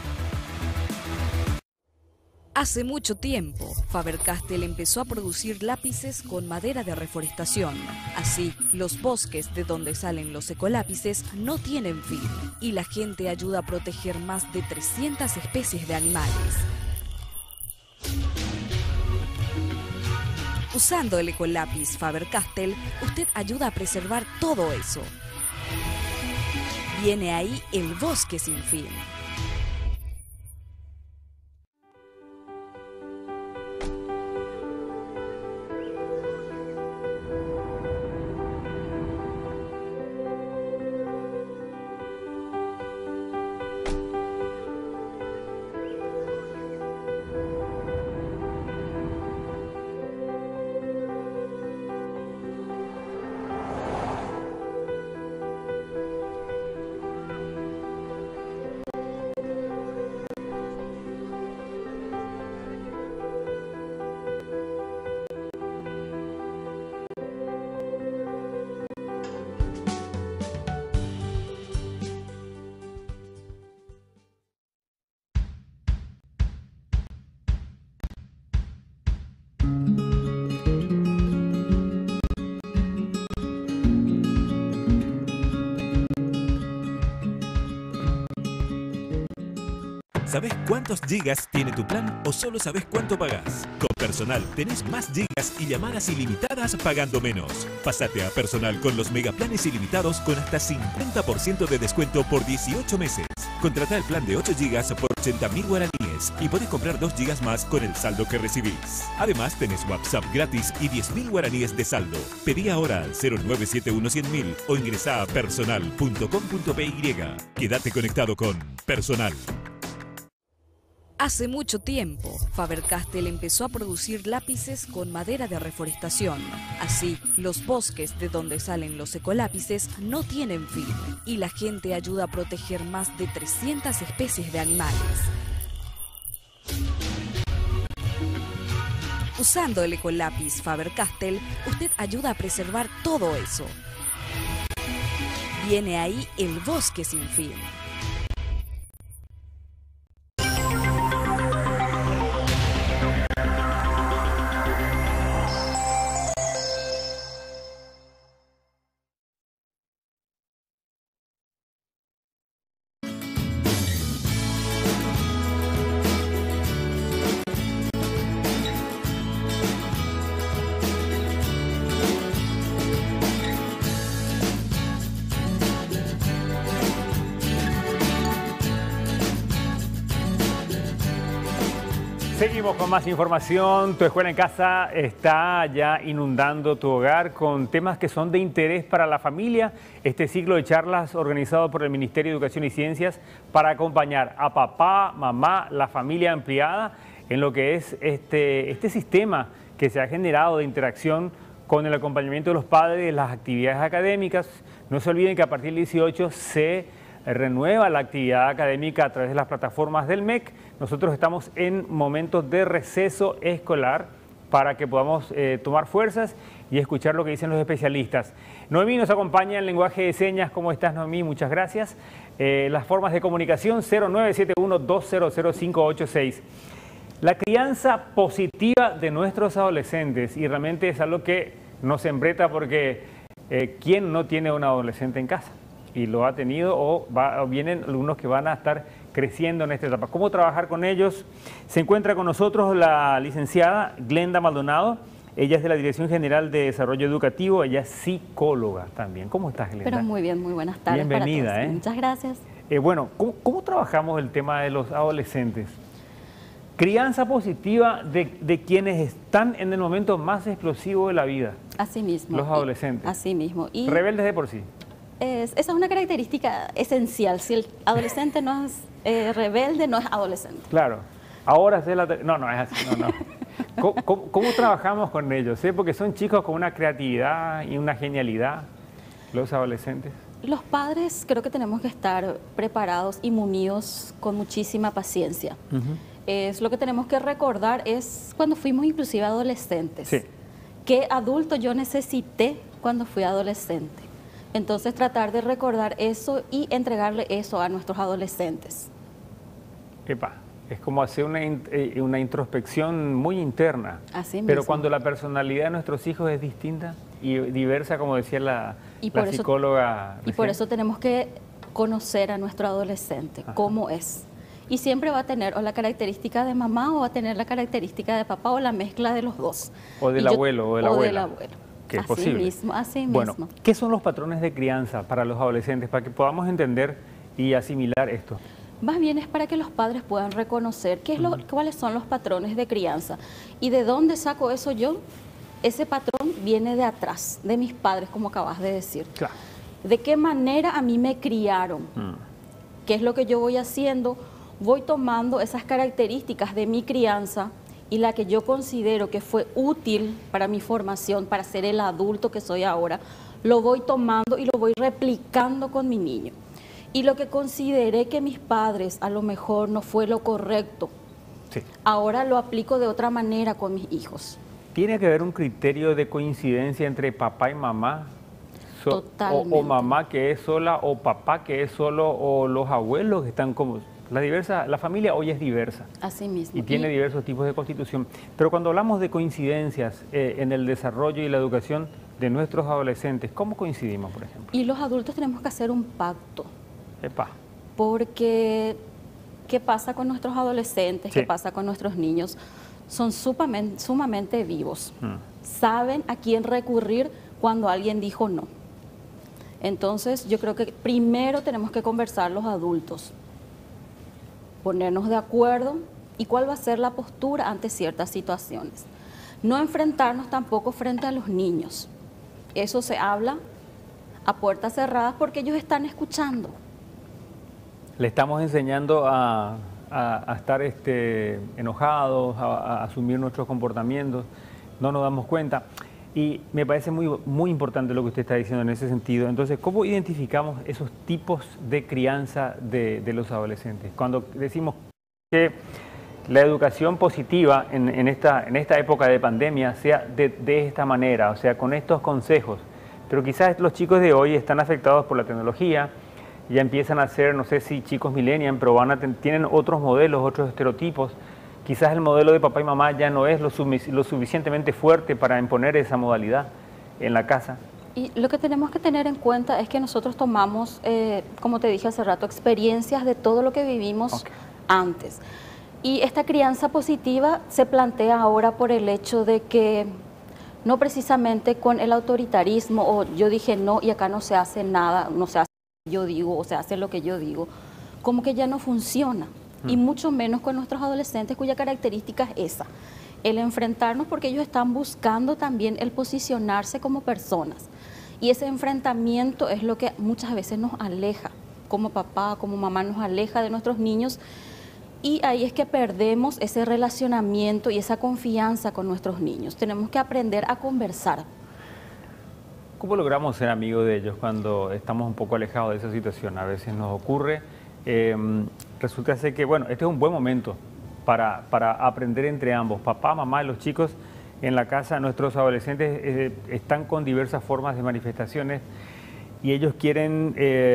Hace mucho tiempo, Faber-Castell empezó a producir lápices con madera de reforestación. Así, los bosques de donde salen los ecolápices no tienen fin y la gente ayuda a proteger más de 300 especies de animales. Usando el ecolápiz Faber-Castell, usted ayuda a preservar todo eso. Viene ahí el bosque sin fin. ¿Sabés cuántos gigas tiene tu plan o solo sabés cuánto pagás? Con Personal tenés más gigas y llamadas ilimitadas pagando menos. Pásate a Personal con los megaplanes ilimitados con hasta 50% de descuento por 18 meses. Contratá el plan de 8 gigas por 80.000 guaraníes y podés comprar 2 gigas más con el saldo que recibís. Además tenés WhatsApp gratis y 10.000 guaraníes de saldo. Pedí ahora al 0971-100.000 o ingresá a personal.com.py. Quédate conectado con Personal. Hace mucho tiempo, Faber-Castell empezó a producir lápices con madera de reforestación. Así, los bosques de donde salen los ecolápices no tienen fin y la gente ayuda a proteger más de 300 especies de animales. Usando el ecolápiz Faber-Castell, usted ayuda a preservar todo eso. Viene ahí el bosque sin fin. Seguimos con más información. Tu escuela en casa está ya inundando tu hogar con temas que son de interés para la familia. Este ciclo de charlas organizado por el Ministerio de Educación y Ciencias para acompañar a papá, mamá, la familia ampliada en lo que es este sistema que se ha generado de interacción con el acompañamiento de los padres de las actividades académicas. No se olviden que a partir del 18 se renueva la actividad académica a través de las plataformas del MEC. Nosotros estamos en momentos de receso escolar para que podamos tomar fuerzas y escuchar lo que dicen los especialistas. Noemí nos acompaña en lenguaje de señas. ¿Cómo estás, Noemí? Muchas gracias. Las formas de comunicación 0971-200-586. La crianza positiva de nuestros adolescentes, y realmente es algo que nos embreta porque ¿quién no tiene un adolescente en casa? Y lo ha tenido o vienen algunos que van a estar creciendo en esta etapa. ¿Cómo trabajar con ellos? Se encuentra con nosotros la licenciada Glenda Maldonado. Ella es de la Dirección General de Desarrollo Educativo. Ella es psicóloga también. ¿Cómo estás, Glenda? Pero muy bien, muy buenas tardes. Bienvenida. Para todos. Muchas gracias. Bueno, ¿cómo trabajamos el tema de los adolescentes? Crianza positiva de quienes están en el momento más explosivo de la vida. Así mismo. Los adolescentes. Así mismo. Y rebeldes de por sí. Esa es una característica esencial. Si el adolescente no es rebelde, no es adolescente. Claro. Ahora es no es así, no. ¿Cómo trabajamos con ellos? Porque son chicos con una creatividad y una genialidad, los adolescentes. Los padres creo que tenemos que estar preparados y munidos con muchísima paciencia. Es lo que tenemos que recordar es cuando fuimos inclusive adolescentes. Sí. ¿Qué adulto yo necesité cuando fui adolescente? Entonces tratar de recordar eso y entregarle eso a nuestros adolescentes. Es como hacer una introspección muy interna. Así mismo. Pero cuando la personalidad de nuestros hijos es distinta y diversa, como decía la psicóloga recién. Y por eso tenemos que conocer a nuestro adolescente, Ajá. cómo es. Y siempre va a tener o la característica de mamá o va a tener la característica de papá o la mezcla de los dos. O del abuelo o de la abuela. O del abuelo. Que es posible. Así bueno, mismo. ¿qué son los patrones de crianza para los adolescentes? Para que podamos entender y asimilar esto. Más bien es para que los padres puedan reconocer cuáles son los patrones de crianza. ¿Y de dónde saco eso yo? Ese patrón viene de atrás, de mis padres, como acabas de decir. Claro. ¿De qué manera a mí me criaron? ¿Qué es lo que yo voy haciendo? Voy tomando esas características de mi crianza y la que yo considero que fue útil para mi formación, para ser el adulto que soy ahora, lo voy tomando y lo voy replicando con mi niño. Y lo que consideré que mis padres a lo mejor no fue lo correcto, sí, ahora lo aplico de otra manera con mis hijos. ¿Tiene que haber un criterio de coincidencia entre papá y mamá? Totalmente. O mamá que es sola, o papá que es solo, o los abuelos que están como... La familia hoy es diversa. Así mismo. Y tiene diversos tipos de constitución. Pero cuando hablamos de coincidencias en el desarrollo y la educación de nuestros adolescentes, ¿cómo coincidimos, por ejemplo? Y los adultos tenemos que hacer un pacto. Epa. Porque, ¿qué pasa con nuestros adolescentes? Sí. ¿Qué pasa con nuestros niños? Son sumamente vivos. Saben a quién recurrir cuando alguien dijo no. Entonces, yo creo que primero tenemos que conversar los adultos, ponernos de acuerdo y cuál va a ser la postura ante ciertas situaciones. No enfrentarnos tampoco frente a los niños. Eso se habla a puertas cerradas porque ellos están escuchando. Le estamos enseñando a a estar enojados, a asumir nuestros comportamientos, no nos damos cuenta. Y me parece muy importante lo que usted está diciendo en ese sentido. Entonces, ¿cómo identificamos esos tipos de crianza de los adolescentes? Cuando decimos que la educación positiva en esta época de pandemia sea de esta manera, o sea, con estos consejos, pero quizás los chicos de hoy están afectados por la tecnología, ya empiezan a ser, no sé si chicos millennials, pero tienen otros modelos, otros estereotipos. Quizás el modelo de papá y mamá ya no es lo suficientemente fuerte para imponer esa modalidad en la casa. Y lo que tenemos que tener en cuenta es que nosotros tomamos, como te dije hace rato, experiencias de todo lo que vivimos antes. Y esta crianza positiva se plantea ahora por el hecho de que no precisamente con el autoritarismo o yo dije no y acá no se hace nada, no se hace lo que yo digo o se hace lo que yo digo, como que ya no funciona. Y mucho menos con nuestros adolescentes cuya característica es esa, el enfrentarnos porque ellos están buscando también el posicionarse como personas. Y ese enfrentamiento es lo que muchas veces nos aleja, como papá, como mamá nos aleja de nuestros niños y ahí es que perdemos ese relacionamiento y esa confianza con nuestros niños. Tenemos que aprender a conversar. ¿Cómo logramos ser amigos de ellos cuando estamos un poco alejados de esa situación? A veces nos ocurre... resulta ser que, bueno, este es un buen momento para aprender entre ambos, papá, mamá y los chicos en la casa. Nuestros adolescentes están con diversas formas de manifestaciones y ellos quieren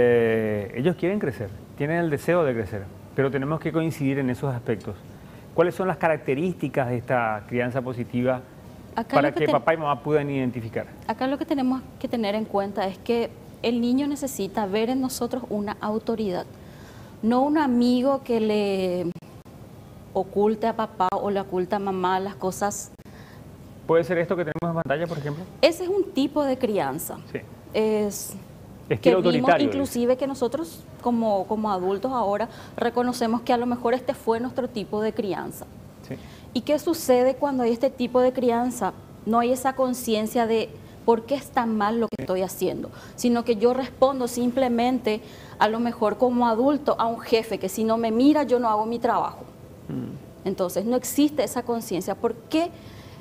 crecer, tienen el deseo de crecer, pero tenemos que coincidir en esos aspectos. ¿Cuáles son las características de esta crianza positiva para que papá y mamá puedan identificar? Acá lo que tenemos que tener en cuenta es que el niño necesita ver en nosotros una autoridad. No un amigo que le oculte a papá o le oculte a mamá las cosas. ¿Puede ser esto que tenemos en pantalla, por ejemplo? Ese es un tipo de crianza. Sí. Es estilo autoritario. Inclusive que nosotros como adultos ahora reconocemos que a lo mejor este fue nuestro tipo de crianza. Sí. ¿Y qué sucede cuando hay este tipo de crianza? No hay esa conciencia de por qué está mal lo que estoy haciendo, sino que yo respondo simplemente a lo mejor como adulto a un jefe que si no me mira yo no hago mi trabajo. Entonces no existe esa conciencia. ¿Por qué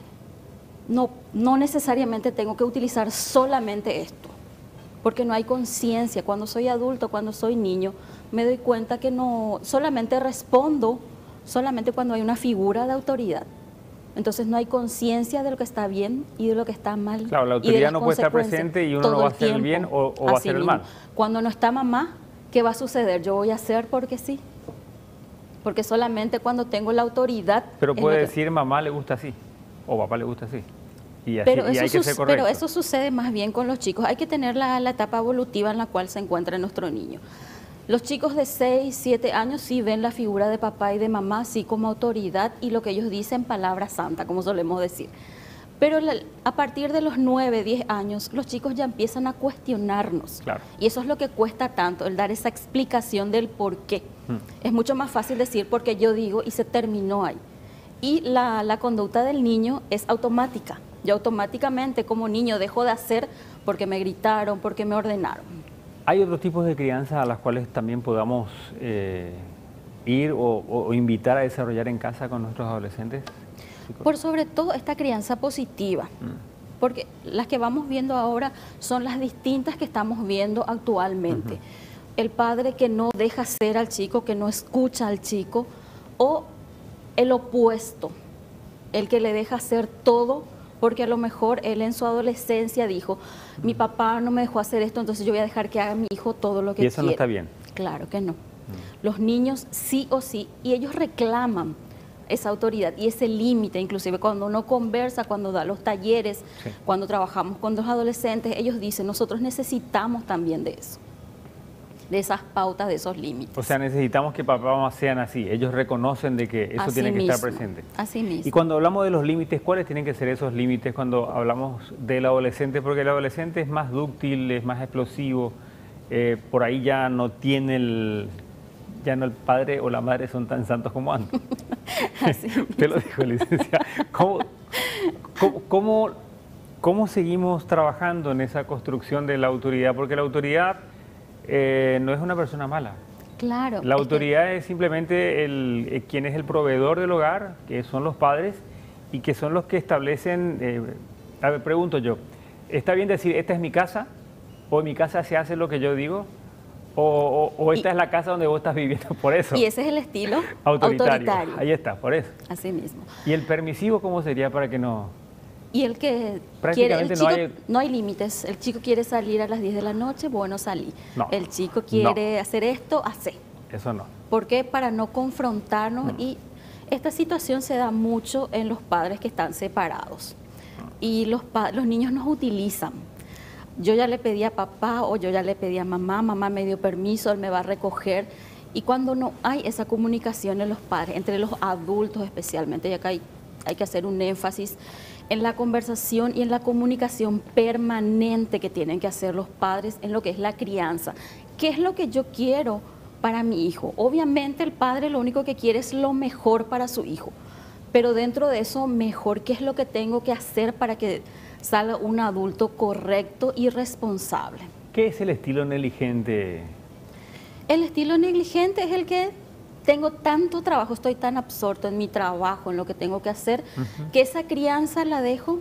no necesariamente tengo que utilizar solamente esto? Porque no hay conciencia. Cuando soy adulto, cuando soy niño, me doy cuenta que no solamente respondo solamente cuando hay una figura de autoridad. Entonces no hay conciencia de lo que está bien y de lo que está mal. Claro, la autoridad no puede estar presente y uno no va a hacer el bien o va a hacer el mal. Cuando no está mamá, ¿qué va a suceder? Yo voy a hacer porque sí. Porque solamente cuando tengo la autoridad... Pero puede decir mamá le gusta así o papá le gusta así. Y así, hay que ser correcto. Pero eso sucede más bien con los chicos. Hay que tener la etapa evolutiva en la cual se encuentra nuestro niño. Los chicos de 6, 7 años sí ven la figura de papá y de mamá sí como autoridad y lo que ellos dicen palabra santa, como solemos decir. Pero a partir de los 9, 10 años, los chicos ya empiezan a cuestionarnos. Claro. Y eso es lo que cuesta tanto, el dar esa explicación del por qué. Es mucho más fácil decir porque yo digo y se terminó ahí. Y la conducta del niño es automática. Yo automáticamente como niño dejo de hacer porque me gritaron, porque me ordenaron. ¿Hay otros tipos de crianza a las cuales también podamos ir o invitar a desarrollar en casa con nuestros adolescentes? Por sobre todo esta crianza positiva, porque las que vamos viendo ahora son las distintas que estamos viendo actualmente. El padre que no deja ser al chico, que no escucha al chico, o el opuesto, el que le deja hacer todo, porque a lo mejor él en su adolescencia dijo, mi papá no me dejó hacer esto, entonces yo voy a dejar que haga mi hijo todo lo que quiera. ¿Y eso no está bien? Claro que no. Los niños sí o sí, y ellos reclaman esa autoridad y ese límite, inclusive cuando uno conversa, cuando da los talleres, cuando trabajamos con los adolescentes, ellos dicen, nosotros necesitamos también de eso, de esas pautas, de esos límites. O sea, necesitamos que papá y mamá sean así, ellos reconocen de que eso tiene que estar presente. Así mismo. Y cuando hablamos de los límites, ¿cuáles tienen que ser esos límites cuando hablamos del adolescente? Porque el adolescente es más dúctil, es más explosivo, por ahí ya no tiene ya no el padre o la madre son tan santos como antes. Te lo dijo, licenciada. ¿Cómo seguimos trabajando en esa construcción de la autoridad? Porque la autoridad no es una persona mala. Claro. La autoridad es simplemente quien es el proveedor del hogar, que son los padres, y que son los que establecen, a ver, pregunto yo, ¿está bien decir, esta es mi casa? ¿O en mi casa se hace lo que yo digo? ¿O esta es la casa donde vos estás viviendo? Por eso. Y ese es el estilo autoritario. Ahí está, por eso. Así mismo. ¿Y el permisivo cómo sería para que no...? Y el que quiere, el chico, no hay límites. El chico quiere salir a las 10 de la noche, bueno, salí. No. El chico quiere hacer esto, hace. Eso no. ¿Por qué? Para no confrontarnos. Y esta situación se da mucho en los padres que están separados. Y los niños nos utilizan. Yo ya le pedí a papá o yo ya le pedí a mamá, mamá me dio permiso, él me va a recoger. Y cuando no hay esa comunicación en los padres, entre los adultos especialmente, y acá hay que hacer un énfasis en la conversación y en la comunicación permanente que tienen que hacer los padres en lo que es la crianza. ¿Qué es lo que yo quiero para mi hijo? Obviamente el padre lo único que quiere es lo mejor para su hijo, pero dentro de eso mejor, ¿qué es lo que tengo que hacer para que salga un adulto correcto y responsable? ¿Qué es el estilo negligente? El estilo negligente es el que tengo tanto trabajo, estoy tan absorto en mi trabajo, en lo que tengo que hacer, que esa crianza la dejo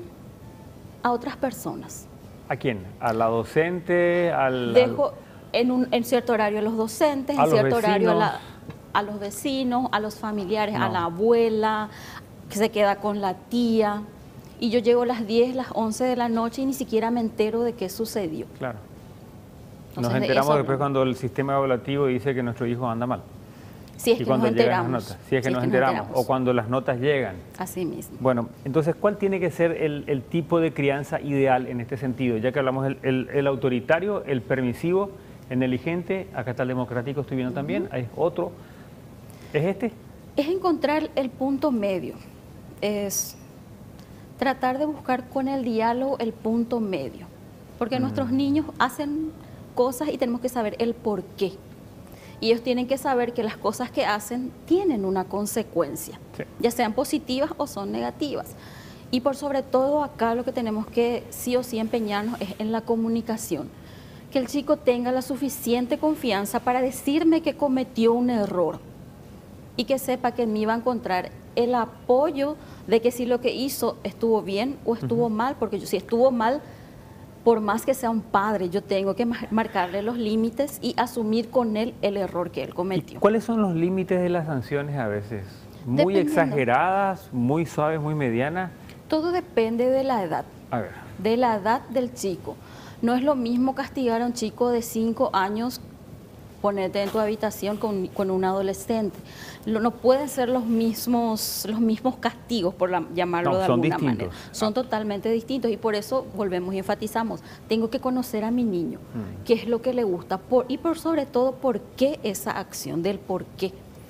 a otras personas. ¿A quién? ¿A la docente? Dejo en cierto horario a los docentes, en cierto horario a los vecinos, a los familiares, a la abuela, que se queda con la tía. Y yo llego a las 10, las 11 de la noche y ni siquiera me entero de qué sucedió. Claro. Entonces, nos enteramos después cuando el sistema evaluativo dice que nuestro hijo anda mal. Si es que nos enteramos. Si es que nos enteramos. O cuando las notas llegan. Así mismo. Bueno, entonces, ¿cuál tiene que ser el tipo de crianza ideal en este sentido? Ya que hablamos el autoritario, el permisivo, el negligente, acá está el democrático, estoy viendo también, hay otro. ¿Es este? Es encontrar el punto medio. Es tratar de buscar con el diálogo el punto medio. Porque nuestros niños hacen cosas y tenemos que saber el por qué. Y ellos tienen que saber que las cosas que hacen tienen una consecuencia, ya sean positivas o son negativas. Y por sobre todo acá lo que tenemos que sí o sí empeñarnos es en la comunicación. Que el chico tenga la suficiente confianza para decirme que cometió un error y que sepa que en mí va a encontrar el apoyo de que si lo que hizo estuvo bien o estuvo mal, porque si estuvo mal, por más que sea un padre, yo tengo que marcarle los límites y asumir con él el error que él cometió. ¿Y cuáles son los límites de las sanciones a veces? ¿Muy exageradas, muy suaves, muy medianas? Todo depende de la edad, de la edad del chico. No es lo mismo castigar a un chico de 5 años, ponerte en tu habitación con un adolescente. No pueden ser los mismos castigos, por llamarlo de alguna manera. Son totalmente distintos y por eso volvemos y enfatizamos. Tengo que conocer a mi niño, qué es lo que le gusta y por sobre todo por qué esa acción, del por qué.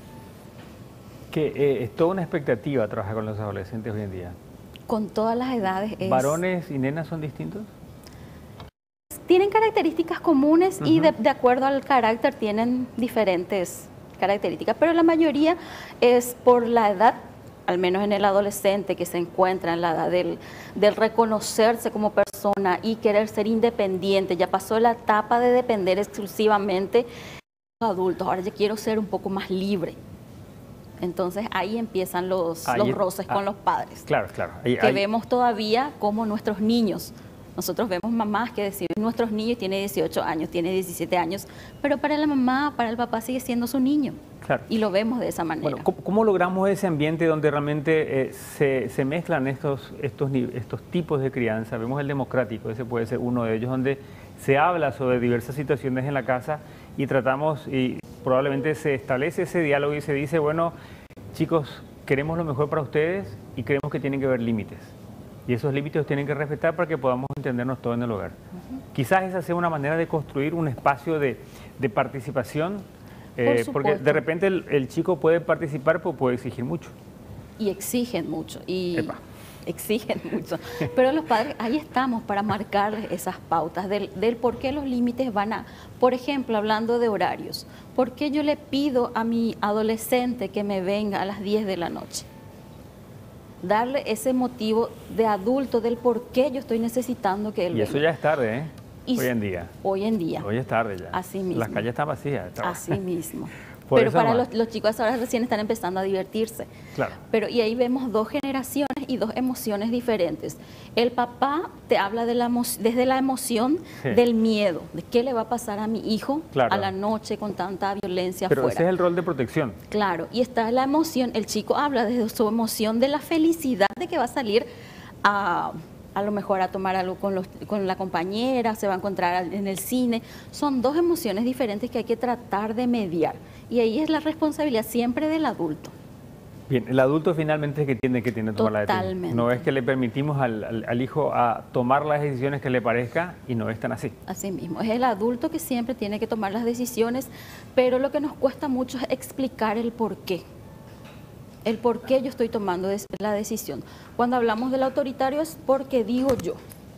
Que es toda una expectativa trabajar con los adolescentes hoy en día. Con todas las edades. ¿Varones y nenas son distintos? Tienen características comunes y de acuerdo al carácter tienen diferentes características, pero la mayoría es por la edad, al menos en el adolescente que se encuentra en la edad del reconocerse como persona y querer ser independiente. Ya pasó la etapa de depender exclusivamente de los adultos, ahora ya quiero ser un poco más libre. Entonces ahí empiezan los roces con los padres. Claro. Que vemos todavía como nuestros niños. Nosotros vemos mamás que deciden, nuestros niños tiene 18 años, tiene 17 años, pero para la mamá, para el papá sigue siendo su niño. Claro. Y lo vemos de esa manera. Bueno, ¿cómo logramos ese ambiente donde realmente se mezclan estos tipos de crianza? Vemos el democrático, ese puede ser uno de ellos, donde se habla sobre diversas situaciones en la casa y tratamos, y probablemente se establece ese diálogo y se dice, bueno, chicos, queremos lo mejor para ustedes y creemos que tienen que haber límites. Y esos límites los tienen que respetar para que podamos entendernos todos en el hogar. Quizás esa sea una manera de construir un espacio de participación, porque de repente el chico puede participar, pero puede exigir mucho. Y exigen mucho. Exigen mucho. Pero los padres, ahí estamos para marcarles esas pautas del por qué los límites van a... Por ejemplo, hablando de horarios, ¿por qué yo le pido a mi adolescente que me venga a las 10 de la noche? Darle ese motivo de adulto del por qué yo estoy necesitando que él venga. Y eso ya es tarde, ¿eh? Y hoy en día. Hoy en día. Hoy es tarde ya. Así mismo. Las calles están vacías. Así mismo. Por Pero eso para nomás. los chicos ahora recién están empezando a divertirse. Claro. Pero y ahí vemos dos generaciones y dos emociones diferentes. El papá te habla de desde la emoción Sí. del miedo, de qué le va a pasar a mi hijo Claro. a la noche con tanta violencia Pero afuera. ese es el rol de protección. Claro, y está la emoción, el chico habla desde su emoción de la felicidad de que va a salir a lo mejor a tomar algo con la compañera, se va a encontrar en el cine. Son dos emociones diferentes que hay que tratar de mediar. Y ahí es la responsabilidad siempre del adulto. Bien, el adulto finalmente es que tiene que tomar la decisión. Totalmente. No es que le permitimos al hijo a tomar las decisiones que le parezca y no es tan así. Así mismo, es el adulto que siempre tiene que tomar las decisiones, pero lo que nos cuesta mucho es explicar el por qué. El por qué yo estoy tomando la decisión. Cuando hablamos del autoritario es porque digo yo.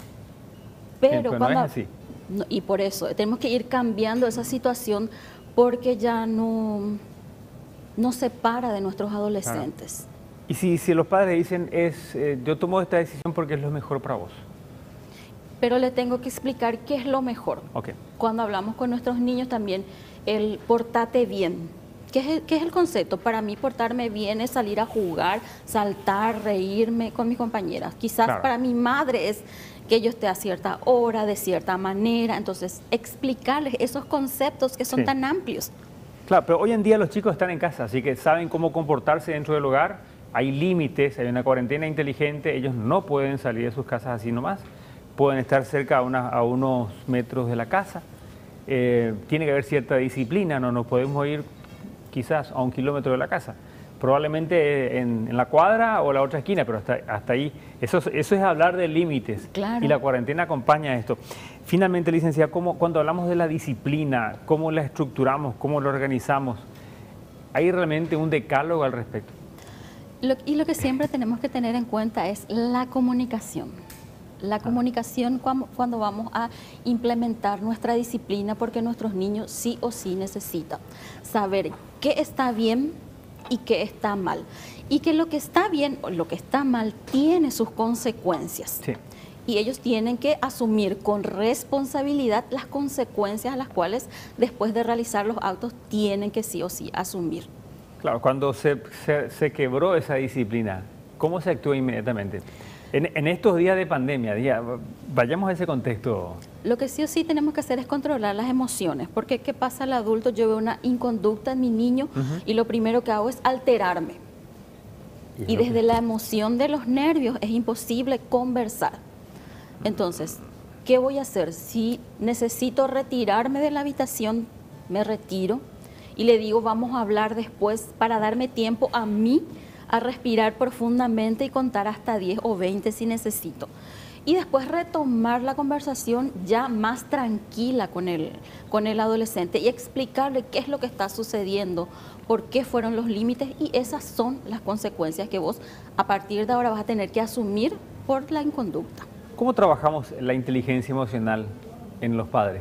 Pero no cuando es así. y por eso tenemos que ir cambiando esa situación porque ya no se para de nuestros adolescentes. Y si los padres dicen, yo tomo esta decisión porque es lo mejor para vos. Pero le tengo que explicar qué es lo mejor. Ok. Cuando hablamos con nuestros niños también, el portate bien. ¿Qué es el concepto? Para mí portarme bien es salir a jugar, saltar, reírme con mis compañeras. Quizás Claro. para mi madre es que yo esté a cierta hora, de cierta manera. Entonces, explicarles esos conceptos que son Sí. tan amplios. Claro, pero hoy en día los chicos están en casa, así que saben cómo comportarse dentro del hogar. Hay límites, hay una cuarentena inteligente, ellos no pueden salir de sus casas así nomás. Pueden estar cerca a unos metros de la casa. Tiene que haber cierta disciplina, no nos podemos ir quizás a 1 kilómetro de la casa. Probablemente en la cuadra o la otra esquina, pero hasta ahí. Eso es hablar de límites. Claro. Y la cuarentena acompaña esto. Finalmente, licenciada, cuando hablamos de la disciplina, cómo la estructuramos, cómo la organizamos, ¿hay realmente un decálogo al respecto? Y lo que siempre tenemos que tener en cuenta es la comunicación. La comunicación cuando vamos a implementar nuestra disciplina, porque nuestros niños sí o sí necesitan saber qué está bien y qué está mal. Y que lo que está bien o lo que está mal tiene sus consecuencias. Sí. Y ellos tienen que asumir con responsabilidad las consecuencias a las cuales después de realizar los actos tienen que sí o sí asumir. Claro, cuando se quebró esa disciplina, ¿cómo se actúa inmediatamente? En estos días de pandemia, vayamos a ese contexto. Lo que sí o sí tenemos que hacer es controlar las emociones, porque ¿qué pasa al adulto? Yo veo una inconducta en mi niño y lo primero que hago es alterarme. Y desde la emoción de los nervios es imposible conversar. Entonces, ¿qué voy a hacer? Si necesito retirarme de la habitación, me retiro y le digo, vamos a hablar después para darme tiempo a mí a respirar profundamente y contar hasta 10 o 20 si necesito. Y después retomar la conversación ya más tranquila con el adolescente y explicarle qué es lo que está sucediendo, por qué fueron los límites y esas son las consecuencias que vos a partir de ahora vas a tener que asumir por la inconducta. ¿Cómo trabajamos la inteligencia emocional en los padres?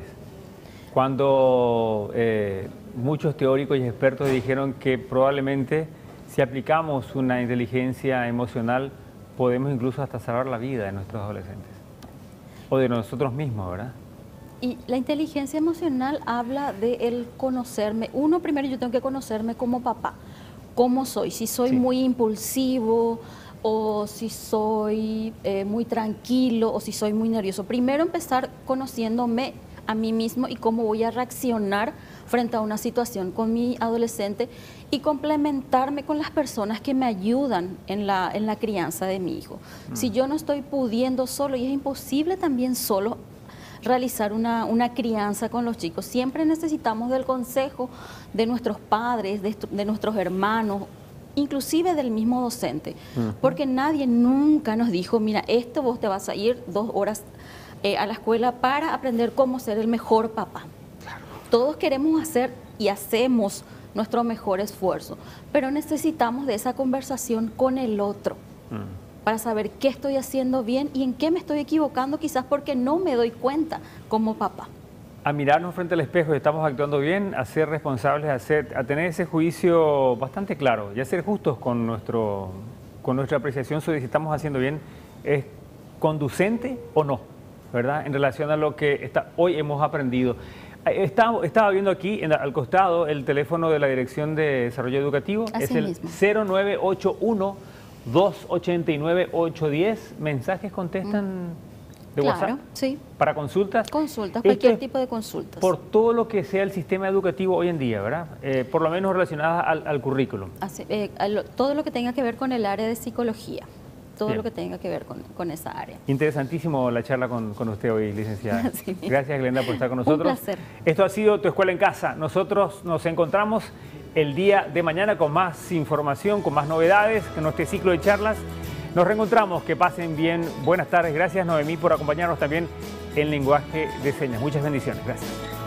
Cuando muchos teóricos y expertos dijeron que probablemente si aplicamos una inteligencia emocional, podemos incluso hasta salvar la vida de nuestros adolescentes. O de nosotros mismos, ¿verdad? Y la inteligencia emocional habla de el conocerme. Uno, primero yo tengo que conocerme como papá. ¿Cómo soy? Si soy muy impulsivo o si soy muy tranquilo o si soy muy nervioso. Primero empezar conociéndome a mí mismo y cómo voy a reaccionar frente a una situación con mi adolescente y complementarme con las personas que me ayudan en la crianza de mi hijo. Si yo no estoy pudiendo solo, y es imposible también solo realizar una crianza con los chicos, siempre necesitamos del consejo de nuestros padres, de nuestros hermanos, inclusive del mismo docente, porque nadie nunca nos dijo, mira, esto vos te vas a ir 2 horas a la escuela para aprender cómo ser el mejor papá. Todos queremos hacer y hacemos nuestro mejor esfuerzo, pero necesitamos de esa conversación con el otro para saber qué estoy haciendo bien y en qué me estoy equivocando, quizás porque no me doy cuenta como papá. A mirarnos frente al espejo y estamos actuando bien, a ser responsables, a tener ese juicio bastante claro y a ser justos con nuestra apreciación sobre si estamos haciendo bien, ¿es conducente o no? ¿verdad? En relación a lo que hoy hemos aprendido. Estaba viendo aquí al costado el teléfono de la Dirección de Desarrollo Educativo. Así es el mismo. 0981-289-810. ¿Mensajes contestan de Claro, WhatsApp? sí. ¿Para consultas? Consultas, Esto cualquier es tipo de consultas. por todo lo que sea el sistema educativo hoy en día, ¿verdad? Por lo menos relacionadas al currículum. Todo lo que tenga que ver con el área de psicología. Todo Bien. lo que tenga que ver con esa área. Interesantísimo la charla con usted hoy, licenciada. Sí. Gracias, Glenda, por estar con nosotros. Un placer. Esto ha sido Tu Escuela en Casa. Nosotros nos encontramos el día de mañana con más información, con más novedades en nuestro ciclo de charlas. Nos reencontramos. Que pasen bien. Buenas tardes. Gracias, Noemí, por acompañarnos también en lenguaje de señas. Muchas bendiciones. Gracias.